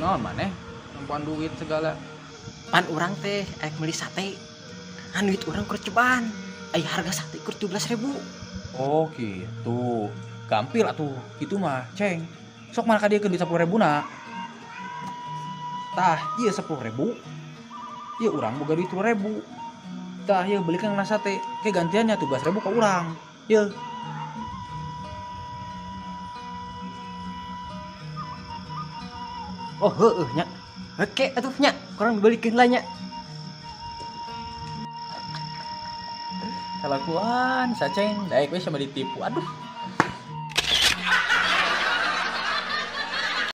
Non maneh nempuan duit segala. Pan urang teh aek meuli sate. Anu duit urang keur cobaan. Aya harga sate keur 17.000. Oh gitu. Gampil atuh. Itu mah, Ceng. Sok mana ka dieu keur duit 10.000 na. Tah, ieu 10.000. Ieu urang boga duit 10.000. Tah, ieu belikan na sate. Ke gantiannya 17.000 ka urang. Ieu. Oh heueuh nya. Oke atuh nya, kurang dibalikin lah nya. Kalakuan, sa Ceng. Daek we sama ditipu. Aduh.